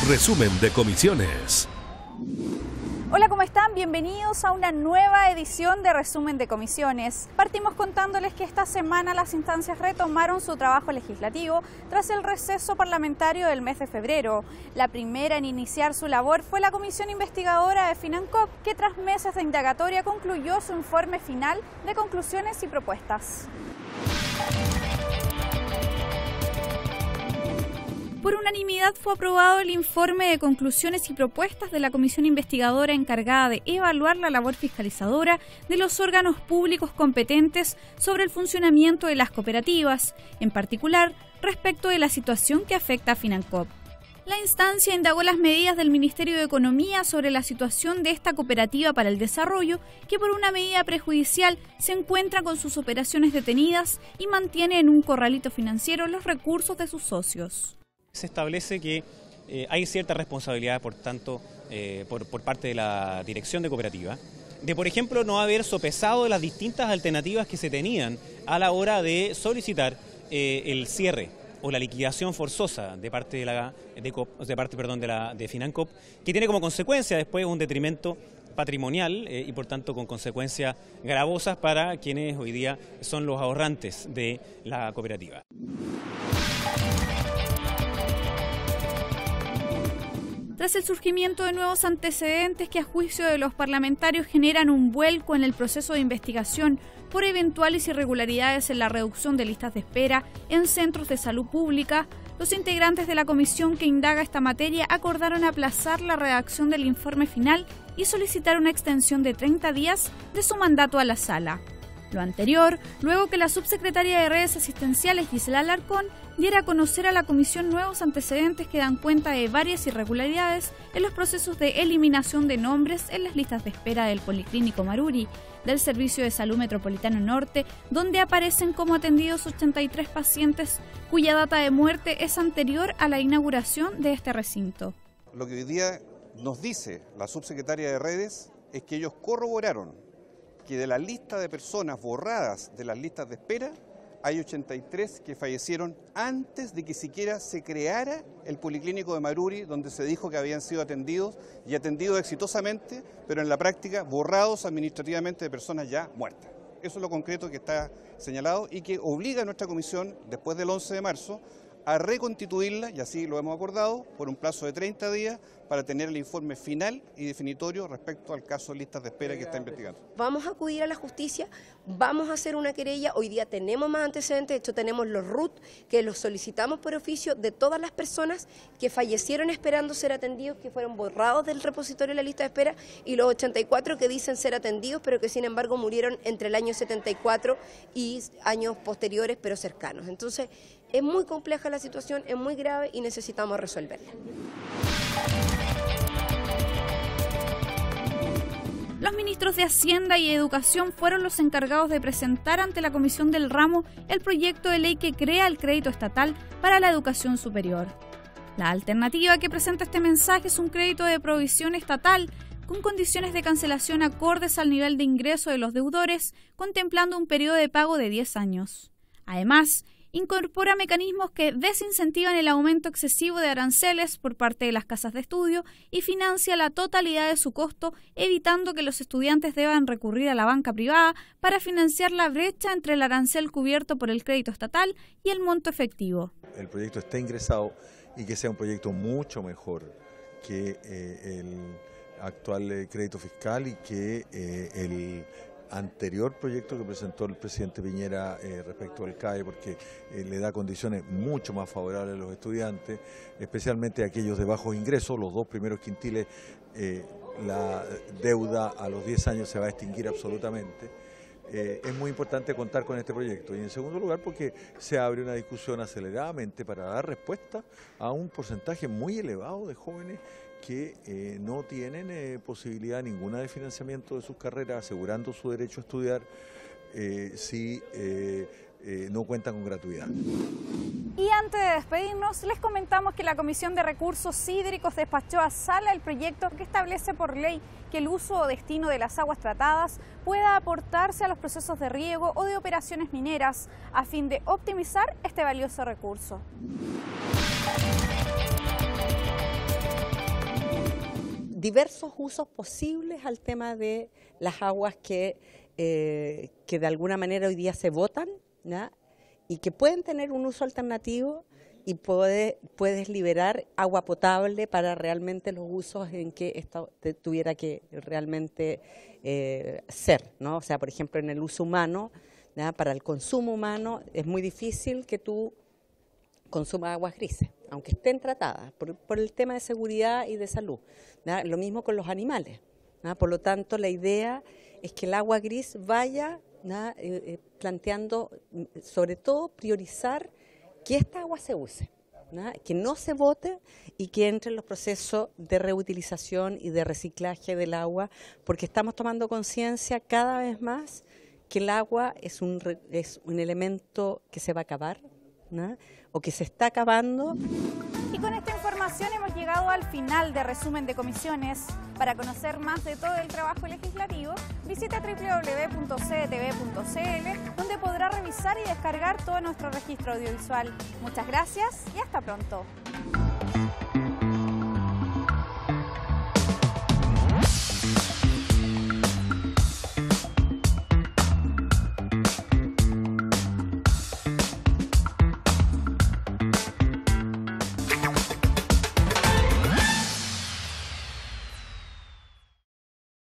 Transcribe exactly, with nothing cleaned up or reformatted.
Resumen de comisiones. Hola, ¿cómo están? Bienvenidos a una nueva edición de Resumen de Comisiones. Partimos contándoles que esta semana las instancias retomaron su trabajo legislativo tras el receso parlamentario del mes de febrero. La primera en iniciar su labor fue la comisión investigadora de FinanCop, que tras meses de indagatoria concluyó su informe final de conclusiones y propuestas. Por unanimidad fue aprobado el informe de conclusiones y propuestas de la comisión investigadora encargada de evaluar la labor fiscalizadora de los órganos públicos competentes sobre el funcionamiento de las cooperativas, en particular respecto de la situación que afecta a FinanCop. La instancia indagó las medidas del Ministerio de Economía sobre la situación de esta cooperativa para el desarrollo, que por una medida prejudicial se encuentra con sus operaciones detenidas y mantiene en un corralito financiero los recursos de sus socios. Se establece que eh, hay cierta responsabilidad, por tanto, eh, por, por parte de la dirección de cooperativa, de, por ejemplo, no haber sopesado las distintas alternativas que se tenían a la hora de solicitar eh, el cierre o la liquidación forzosa de parte de la de, de parte, perdón, de la de FinanCop, que tiene como consecuencia después un detrimento patrimonial eh, y por tanto con consecuencias gravosas para quienes hoy día son los ahorrantes de la cooperativa. Tras el surgimiento de nuevos antecedentes que a juicio de los parlamentarios generan un vuelco en el proceso de investigación por eventuales irregularidades en la reducción de listas de espera en centros de salud pública, los integrantes de la comisión que indaga esta materia acordaron aplazar la redacción del informe final y solicitar una extensión de treinta días de su mandato a la sala. Lo anterior, luego que la subsecretaria de Redes Asistenciales, Gisela Alarcón, diera a conocer a la comisión nuevos antecedentes que dan cuenta de varias irregularidades en los procesos de eliminación de nombres en las listas de espera del Policlínico Maruri, del Servicio de Salud Metropolitano Norte, donde aparecen como atendidos ochenta y tres pacientes cuya data de muerte es anterior a la inauguración de este recinto. Lo que hoy día nos dice la subsecretaria de Redes es que ellos corroboraron que de la lista de personas borradas de las listas de espera, hay ochenta y tres que fallecieron antes de que siquiera se creara el Policlínico de Maruri, donde se dijo que habían sido atendidos y atendidos exitosamente, pero en la práctica borrados administrativamente de personas ya muertas. Eso es lo concreto que está señalado y que obliga a nuestra comisión, después del once de marzo, a reconstituirla, y así lo hemos acordado, por un plazo de treinta días para tener el informe final y definitorio respecto al caso de listas de espera que está investigando. Vamos a acudir a la justicia, vamos a hacer una querella, hoy día tenemos más antecedentes, de hecho tenemos los R U T que los solicitamos por oficio de todas las personas que fallecieron esperando ser atendidos, que fueron borrados del repositorio de la lista de espera, y los ochenta y cuatro que dicen ser atendidos, pero que sin embargo murieron entre el año setenta y cuatro y años posteriores, pero cercanos. Entonces, es muy compleja la situación, es muy grave y necesitamos resolverla. Los ministros de Hacienda y Educación fueron los encargados de presentar ante la Comisión del Ramo el proyecto de ley que crea el crédito estatal para la educación superior. La alternativa que presenta este mensaje es un crédito de provisión estatal con condiciones de cancelación acordes al nivel de ingreso de los deudores, contemplando un periodo de pago de diez años. Además, incorpora mecanismos que desincentivan el aumento excesivo de aranceles por parte de las casas de estudio y financia la totalidad de su costo, evitando que los estudiantes deban recurrir a la banca privada para financiar la brecha entre el arancel cubierto por el crédito estatal y el monto efectivo. El proyecto está ingresado y que sea un proyecto mucho mejor que eh, el actual eh, crédito fiscal y que eh, el anterior proyecto que presentó el presidente Piñera eh, respecto al C A E, porque eh, le da condiciones mucho más favorables a los estudiantes, especialmente a aquellos de bajos ingresos. Los dos primeros quintiles, eh, la deuda a los diez años se va a extinguir absolutamente. Eh, es muy importante contar con este proyecto, y en segundo lugar porque se abre una discusión aceleradamente para dar respuesta a un porcentaje muy elevado de jóvenes que eh, no tienen eh, posibilidad ninguna de financiamiento de sus carreras, asegurando su derecho a estudiar eh, si eh, eh, no cuentan con gratuidad. Y antes de despedirnos, les comentamos que la Comisión de Recursos Hídricos despachó a sala el proyecto que establece por ley que el uso o destino de las aguas tratadas pueda aportarse a los procesos de riego o de operaciones mineras a fin de optimizar este valioso recurso. diversos usos posibles al tema de las aguas que, eh, que de alguna manera hoy día se botan, ¿ya? Y que pueden tener un uso alternativo y puede, puedes liberar agua potable para realmente los usos en que esto tuviera que realmente eh, ser, ¿no? O sea, por ejemplo, en el uso humano, ¿ya? Para el consumo humano es muy difícil que tú consumas aguas grises, aunque estén tratadas, por, por el tema de seguridad y de salud, ¿ya? Lo mismo con los animales, ¿ya? Por lo tanto, la idea es que el agua gris vaya, ¿ya? eh, eh, planteando, sobre todo, priorizar que esta agua se use, ¿no? Que no se bote y que entre en los procesos de reutilización y de reciclaje del agua, porque estamos tomando conciencia cada vez más que el agua es un, es un elemento que se va a acabar, ¿no? O que se está acabando. Y con esta información hemos llegado al final de Resumen de Comisiones. Para conocer más de todo el trabajo legislativo, visita doble u doble u doble u punto c t v punto c l, donde podrá revisar y descargar todo nuestro registro audiovisual. Muchas gracias y hasta pronto.